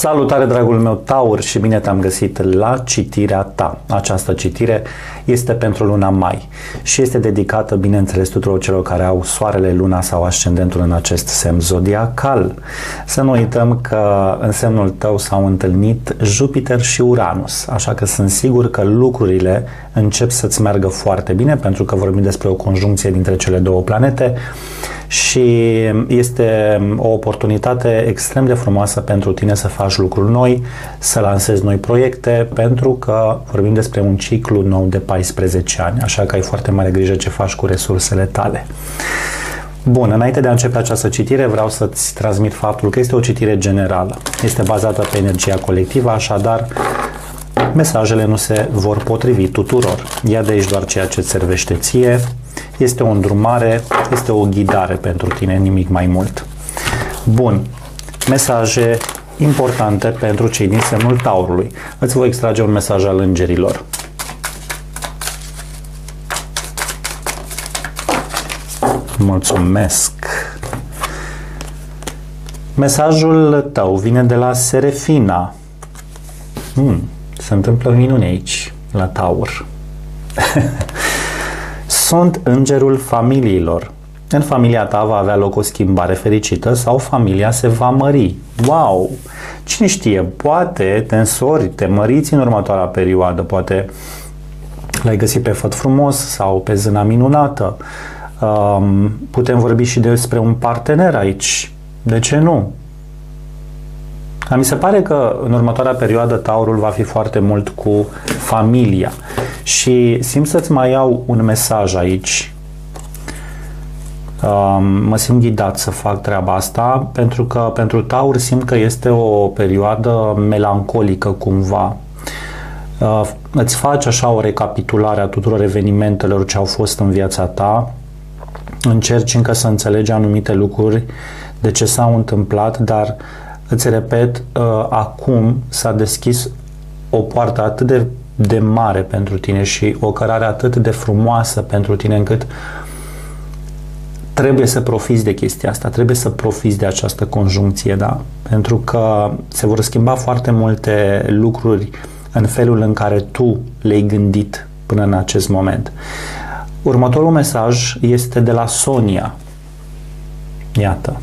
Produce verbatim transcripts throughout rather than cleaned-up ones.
Salutare, dragul meu Taur, și bine te-am găsit la citirea ta. Această citire este pentru luna mai și este dedicată, bineînțeles, tuturor celor care au soarele, luna sau ascendentul în acest semn zodiacal. Să nu uităm că în semnul tău s-au întâlnit Jupiter și Uranus, așa că sunt sigur că lucrurile încep să-ți meargă foarte bine, pentru că vorbim despre o conjuncție dintre cele două planete și este o oportunitate extrem de frumoasă pentru tine să faci lucruri noi, să lansezi noi proiecte, pentru că vorbim despre un ciclu nou de paisprezece ani, așa că ai foarte mare grijă ce faci cu resursele tale. Bun, înainte de a începe această citire, vreau să-ți transmit faptul că este o citire generală. Este bazată pe energia colectivă, așadar mesajele nu se vor potrivi tuturor. Ia de aici doar ceea ce îți servește ție. Este o îndrumare, este o ghidare pentru tine, nimic mai mult. Bun, mesaje importante pentru cei din semnul Taurului. Îți voi extrage un mesaj al îngerilor. Mulțumesc! Mesajul tău vine de la Serefina. Hmm, se întâmplă minuni aici, la Taur. Sunt îngerul familiilor. În familia ta va avea loc o schimbare fericită sau familia se va mări. Wow! Cine știe, poate te însori, te măriți în următoarea perioadă, poate l-ai găsit pe făt frumos sau pe zâna minunată. Um, putem vorbi și despre un partener aici. De ce nu? Dar mi se pare că în următoarea perioadă Taurul va fi foarte mult cu familia. Și simt să-ți mai iau un mesaj aici. Um, mă simt ghidat să fac treaba asta, pentru că pentru Taur simt că este o perioadă melancolică cumva. Uh, îți faci așa o recapitulare a tuturor evenimentelor ce au fost în viața ta. Încerci încă să înțelegi anumite lucruri, de ce s-au întâmplat, dar îți repet, uh, acum s-a deschis o poartă atât de, de mare pentru tine și o cărare atât de frumoasă pentru tine, încât trebuie să profiți de chestia asta, trebuie să profiți de această conjuncție, da? Pentru că se vor schimba foarte multe lucruri în felul în care tu le-ai gândit până în acest moment. Următorul mesaj este de la Sonia. Iată.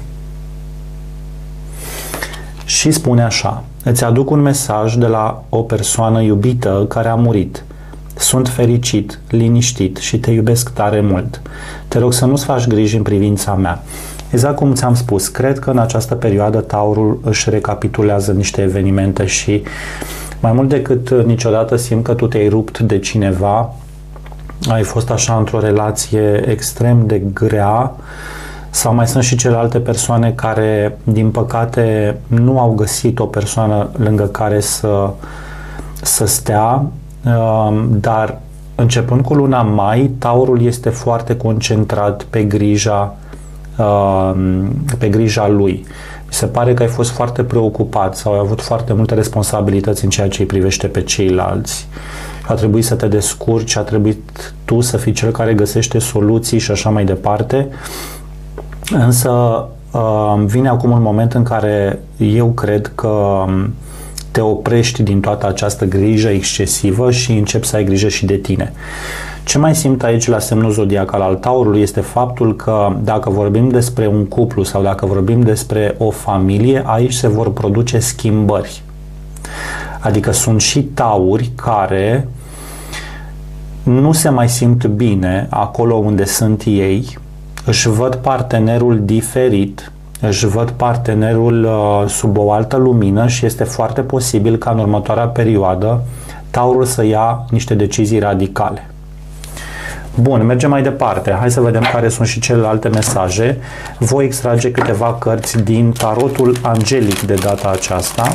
Și spune așa: îți aduc un mesaj de la o persoană iubită care a murit. Sunt fericit, liniștit și te iubesc tare mult. Te rog să nu-ți faci griji în privința mea. Exact cum ți-am spus, cred că în această perioadă Taurul își recapitulează niște evenimente și mai mult decât niciodată simt că tu te-ai rupt de cineva, ai fost așa într-o relație extrem de grea, sau mai sunt și celelalte persoane care, din păcate, nu au găsit o persoană lângă care să, să stea, dar începând cu luna mai, Taurul este foarte concentrat pe grija, pe grija lui. Mi se pare că ai fost foarte preocupat sau ai avut foarte multe responsabilități în ceea ce îi privește pe ceilalți. A trebuit să te descurci, a trebuit tu să fii cel care găsește soluții și așa mai departe. Însă vine acum un moment în care eu cred că te oprești din toată această grijă excesivă și începi să ai grijă și de tine. Ce mai simt aici la semnul zodiacal al Taurului este faptul că dacă vorbim despre un cuplu sau dacă vorbim despre o familie, aici se vor produce schimbări. Adică sunt și tauri care nu se mai simt bine acolo unde sunt ei, își văd partenerul diferit, își văd partenerul uh, sub o altă lumină și este foarte posibil ca în următoarea perioadă Taurul să ia niște decizii radicale. Bun, mergem mai departe. Hai să vedem care sunt și celelalte mesaje. Voi extrage câteva cărți din tarotul angelic de data aceasta.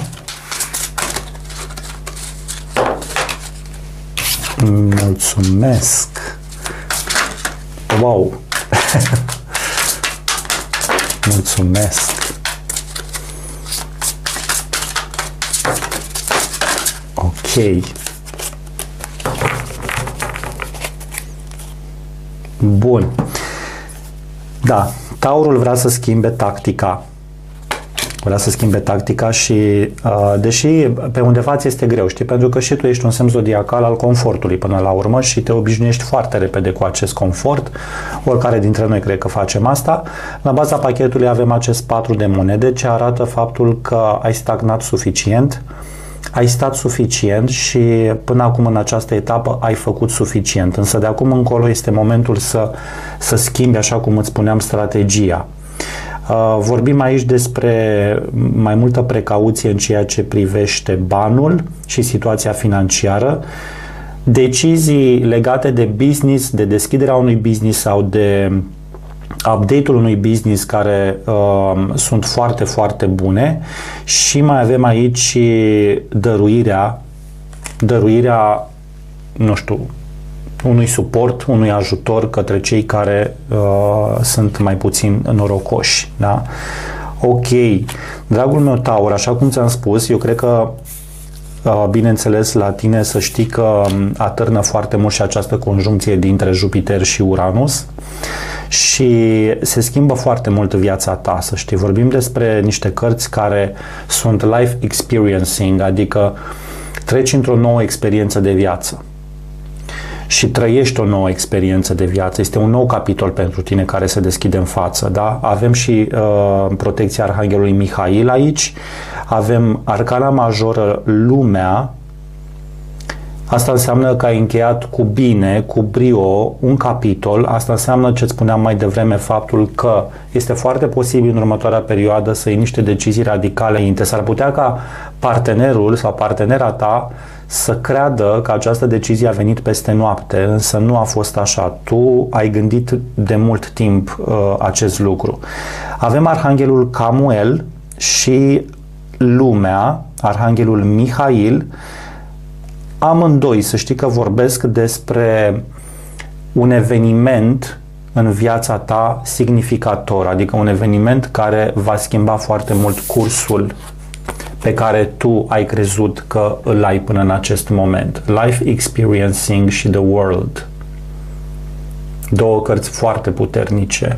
Mulțumesc! Wow! Mulțumesc! Ok. Bun. Da, Taurul vrea să schimbe tactica. vrea să schimbe tactica și uh, deși pe undeva ți este greu, știi, pentru că și tu ești un semn zodiacal al confortului până la urmă și te obișnuiești foarte repede cu acest confort, oricare dintre noi cred că facem asta. La baza pachetului avem acest patru de monede ce arată faptul că ai stagnat suficient, ai stat suficient și până acum în această etapă ai făcut suficient, însă de acum încolo este momentul să, să schimbi, așa cum îți spuneam, strategia. Uh, vorbim aici despre mai multă precauție în ceea ce privește banul și situația financiară, decizii legate de business, de deschiderea unui business sau de update-ul unui business care uh, sunt foarte, foarte bune și mai avem aici dăruirea, dăruirea, nu știu, unui suport, unui ajutor către cei care uh, sunt mai puțin norocoși. Da? Ok. Dragul meu Taur, așa cum ți-am spus, eu cred că uh, bineînțeles la tine să știi că atârnă foarte mult și această conjuncție dintre Jupiter și Uranus și se schimbă foarte mult viața ta, să știi. Vorbim despre niște cărți care sunt life experiencing, adică treci într-o nouă experiență de viață și trăiești o nouă experiență de viață. Este un nou capitol pentru tine care se deschide în față. Da? Avem și uh, protecția Arhanghelului Mihail aici, avem arcana majoră Lumea. Asta înseamnă că ai încheiat cu bine, cu brio, un capitol. Asta înseamnă, ce spuneam mai devreme, faptul că este foarte posibil în următoarea perioadă să iei niște decizii radicale. S-ar putea ca partenerul sau partenera ta să creadă că această decizie a venit peste noapte, însă nu a fost așa. Tu ai gândit de mult timp uh, acest lucru. Avem Arhanghelul Camuel și Lumea, Arhanghelul Mihail. Amândoi, să știi că vorbesc despre un eveniment în viața ta significator, adică un eveniment care va schimba foarte mult cursul pe care tu ai crezut că îl ai până în acest moment. Life Experiencing și The World. Două cărți foarte puternice.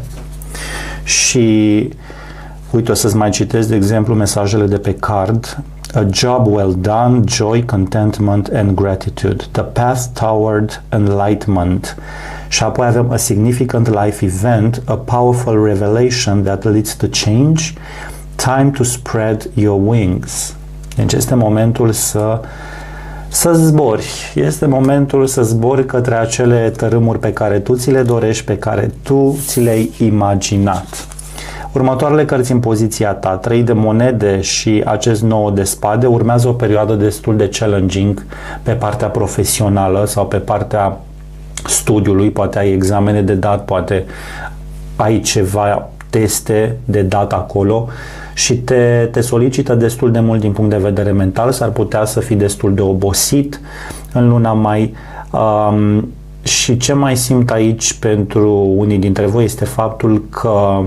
Și uite, o să-ți mai citesc, de exemplu, mesajele de pe card. A job well done, joy, contentment and gratitude. The path toward enlightenment. Și apoi avem a significant life event, a powerful revelation that leads to change. Time to spread your wings. Deci este momentul să să zbori. Este momentul să zbori către acele tărâmuri pe care tu ți le dorești, pe care tu ți le-ai imaginat. Următoarele cărți în poziția ta, trei de monede și acest nouă de spade, urmează o perioadă destul de challenging pe partea profesională sau pe partea studiului, poate ai examene de dat, poate ai ceva teste de dat acolo și te, te solicită destul de mult din punct de vedere mental, s-ar putea să fii destul de obosit în luna mai. Um, și ce mai simt aici pentru unii dintre voi este faptul că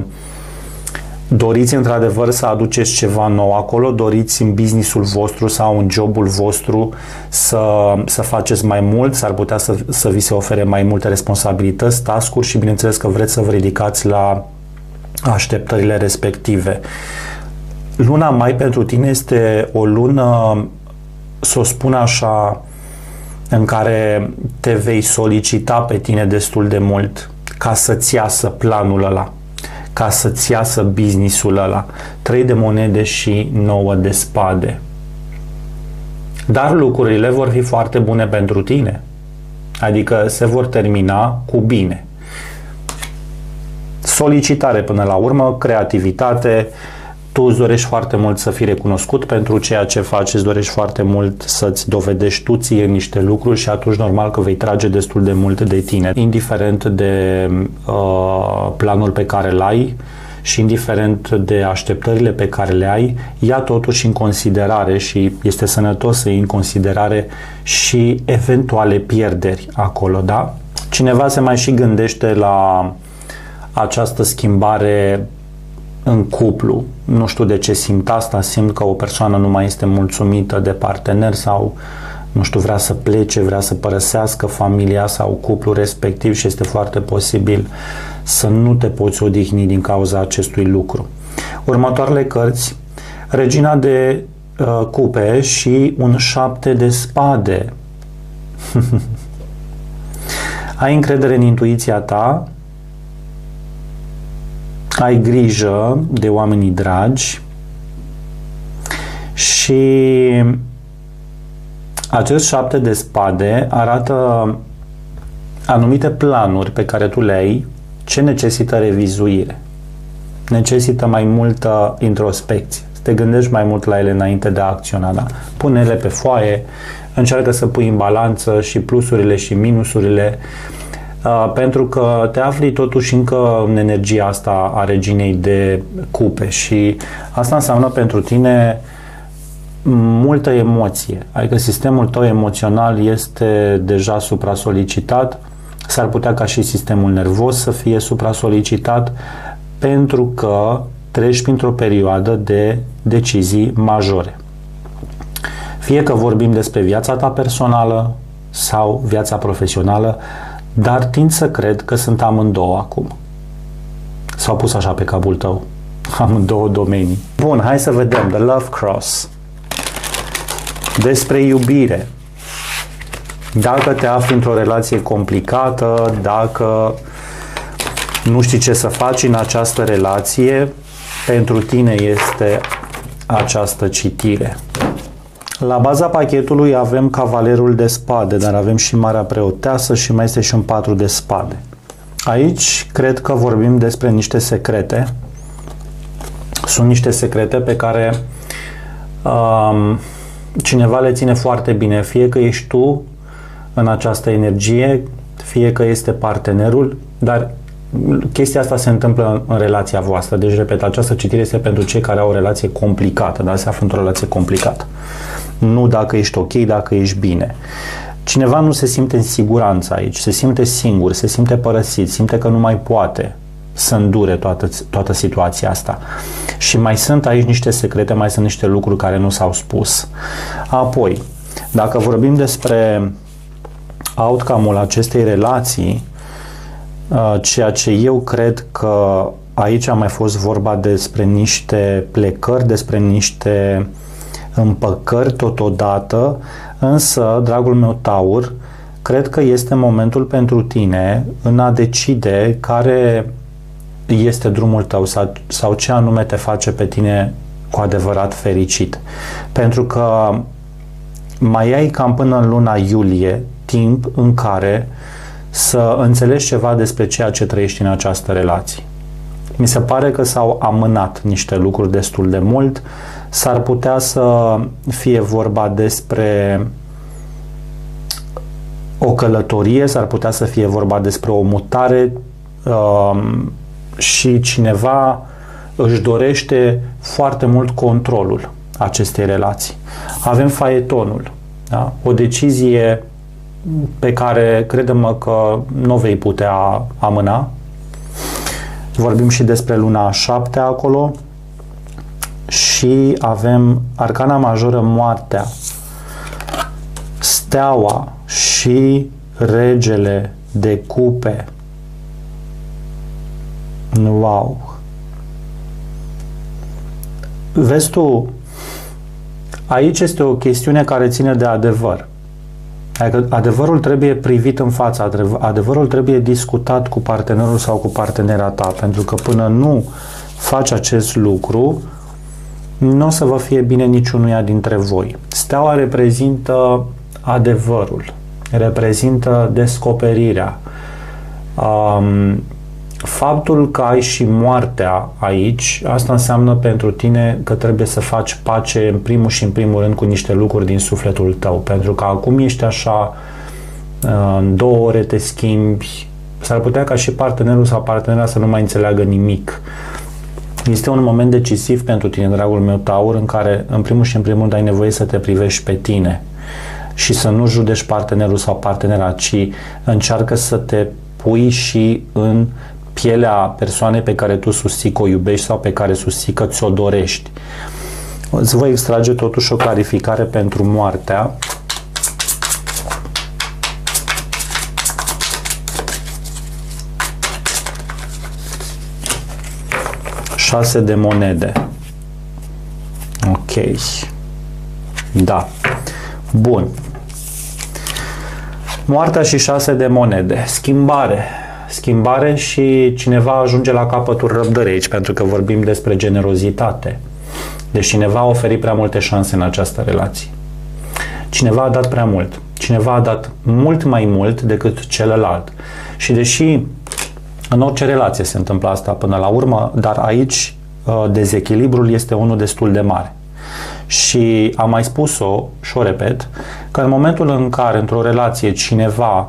doriți într-adevăr să aduceți ceva nou acolo, doriți în businessul vostru sau în jobul vostru să, să faceți mai mult, s-ar putea să, să vi se ofere mai multe responsabilități, task-uri și bineînțeles că vreți să vă ridicați la așteptările respective. Luna mai pentru tine este o lună, să o spun așa, în care te vei solicita pe tine destul de mult ca să-ți iasă planul ăla, ca să-ți iasă businessul ăla. Trei de monede și nouă de spade. Dar lucrurile vor fi foarte bune pentru tine. Adică se vor termina cu bine. Solicitare până la urmă, creativitate, tu îți dorești foarte mult să fii recunoscut pentru ceea ce faci, îți dorești foarte mult să-ți dovedești tu ție niște lucruri și atunci normal că vei trage destul de mult de tine. Indiferent de uh, planul pe care îl ai și indiferent de așteptările pe care le ai, ia totuși în considerare și este sănătos să iei în considerare și eventuale pierderi acolo, da? Cineva se mai și gândește la această schimbare în cuplu. Nu știu de ce simt asta, simt că o persoană nu mai este mulțumită de partener sau, nu știu, vrea să plece, vrea să părăsească familia sau cuplul respectiv și este foarte posibil să nu te poți odihni din cauza acestui lucru. Următoarele cărți Regina de uh, cupe și un șapte de spade. Ai încredere în intuiția ta, ai grijă de oamenii dragi și acest șapte de spade arată anumite planuri pe care tu le ai, ce necesită revizuire. Necesită mai multă introspecție. Să te gândești mai mult la ele înainte de a acționa. Da? Pune-le pe foaie, încearcă să pui în balanță și plusurile și minusurile, uh, pentru că te afli totuși încă în energia asta a reginei de cupe și asta înseamnă pentru tine multă emoție. Adică sistemul tău emoțional este deja supra-solicitat, s-ar putea ca și sistemul nervos să fie supra-solicitat, pentru că treci printr-o perioadă de decizii majore. Fie că vorbim despre viața ta personală sau viața profesională, dar tind să cred că sunt amândouă acum. S-au pus așa pe capul tău. Amândouă domenii. Bun, hai să vedem. The Love Cross. Despre iubire. Dacă te afli într-o relație complicată, dacă nu știi ce să faci în această relație, pentru tine este această citire. La baza pachetului avem Cavalerul de spade, dar avem și Marea Preoteasă și mai este și un patru de spade. Aici cred că vorbim despre niște secrete. Sunt niște secrete pe care um, cineva le ține foarte bine, fie că ești tu în această energie, fie că este partenerul, dar chestia asta se întâmplă în relația voastră. Deci, repet, această citire este pentru cei care au o relație complicată, dar se află într-o relație complicată. Nu dacă ești ok, dacă ești bine. Cineva nu se simte în siguranță aici, se simte singur, se simte părăsit, simte că nu mai poate să îndure toată, toată situația asta. Și mai sunt aici niște secrete, mai sunt niște lucruri care nu s-au spus. Apoi, dacă vorbim despre outcome-ul acestei relații, ceea ce eu cred că aici a mai fost vorba despre niște plecări, despre niște împăcări totodată, însă, dragul meu Taur, cred că este momentul pentru tine în a decide care este drumul tău sau, sau ce anume te face pe tine cu adevărat fericit. Pentru că mai ai cam până în luna iulie timp în care să înțelegi ceva despre ceea ce trăiești în această relație. Mi se pare că s-au amânat niște lucruri destul de mult. S-ar putea să fie vorba despre o călătorie, s-ar putea să fie vorba despre o mutare um, și cineva își dorește foarte mult controlul acestei relații. Avem faetonul, da? O decizie pe care credem că nu vei putea amâna. Vorbim și despre luna a șaptea acolo și avem arcana majoră, moartea, steaua și regele de cupe. Wow! Vezi tu, aici este o chestiune care ține de adevăr. Adică adevărul trebuie privit în față, adevărul trebuie discutat cu partenerul sau cu partenera ta, pentru că până nu faci acest lucru, nu o să vă fie bine niciunuia dintre voi. Steaua reprezintă adevărul, reprezintă descoperirea. Um, faptul că ai și moartea aici, asta înseamnă pentru tine că trebuie să faci pace în primul și în primul rând cu niște lucruri din sufletul tău, pentru că acum ești așa, în două ore te schimbi, s-ar putea ca și partenerul sau partenera să nu mai înțeleagă nimic. Este un moment decisiv pentru tine, dragul meu Taur, în care în primul și în primul rând ai nevoie să te privești pe tine și să nu judești partenerul sau partenera, ci încearcă să te pui și în pielea persoanei pe care tu susții că o iubești sau pe care susții că ți-o dorești. Îți voi extrage totuși o clarificare pentru moartea. Șase de monede. Ok. Da. Bun. Moartea și șase de monede. Schimbare. Schimbare și cineva ajunge la capătul răbdării aici, pentru că vorbim despre generozitate. Deci cineva a oferit prea multe șanse în această relație. Cineva a dat prea mult. Cineva a dat mult mai mult decât celălalt. Și deși în orice relație se întâmplă asta până la urmă, dar aici dezechilibrul este unul destul de mare. Și am mai spus-o și o repet, că în momentul în care într-o relație cineva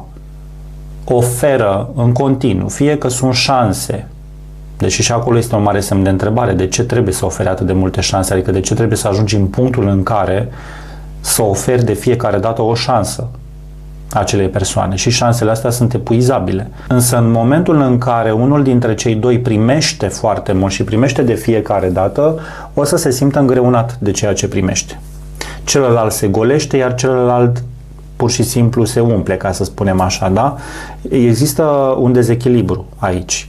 oferă în continuu, fie că sunt șanse, deși și acolo este un mare semn de întrebare, de ce trebuie să ofere atât de multe șanse, adică de ce trebuie să ajungi în punctul în care să oferi de fiecare dată o șansă acelei persoane, și șansele astea sunt epuizabile. Însă în momentul în care unul dintre cei doi primește foarte mult și primește de fiecare dată, o să se simtă îngreunat de ceea ce primește. Celălalt se golește, iar celălalt pur și simplu se umple, ca să spunem așa, da? Există un dezechilibru aici.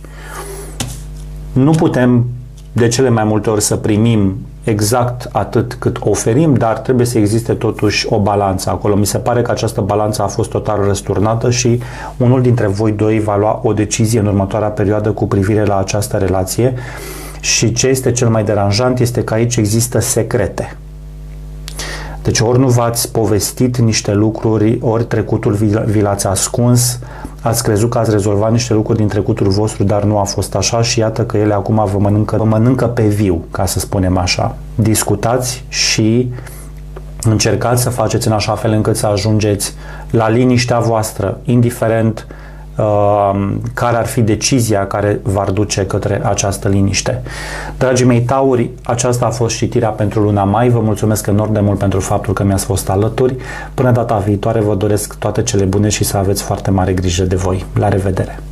Nu putem de cele mai multe ori să primim exact atât cât oferim, dar trebuie să existe totuși o balanță acolo. Mi se pare că această balanță a fost total răsturnată și unul dintre voi doi va lua o decizie în următoarea perioadă cu privire la această relație, și ce este cel mai deranjant este că aici există secrete. Deci ori nu v-ați povestit niște lucruri, ori trecutul vi l-ați ascuns, ați crezut că ați rezolvat niște lucruri din trecutul vostru, dar nu a fost așa și iată că ele acum vă mănâncă, vă mănâncă pe viu, ca să spunem așa. Discutați și încercați să faceți în așa fel încât să ajungeți la liniștea voastră, indiferent uh, care ar fi decizia care v-ar duce către această liniște. Dragii mei tauri, aceasta a fost citirea pentru luna mai. Vă mulțumesc enorm de mult pentru faptul că mi-ați fost alături. Până data viitoare vă doresc toate cele bune și să aveți foarte mare grijă de voi. La revedere!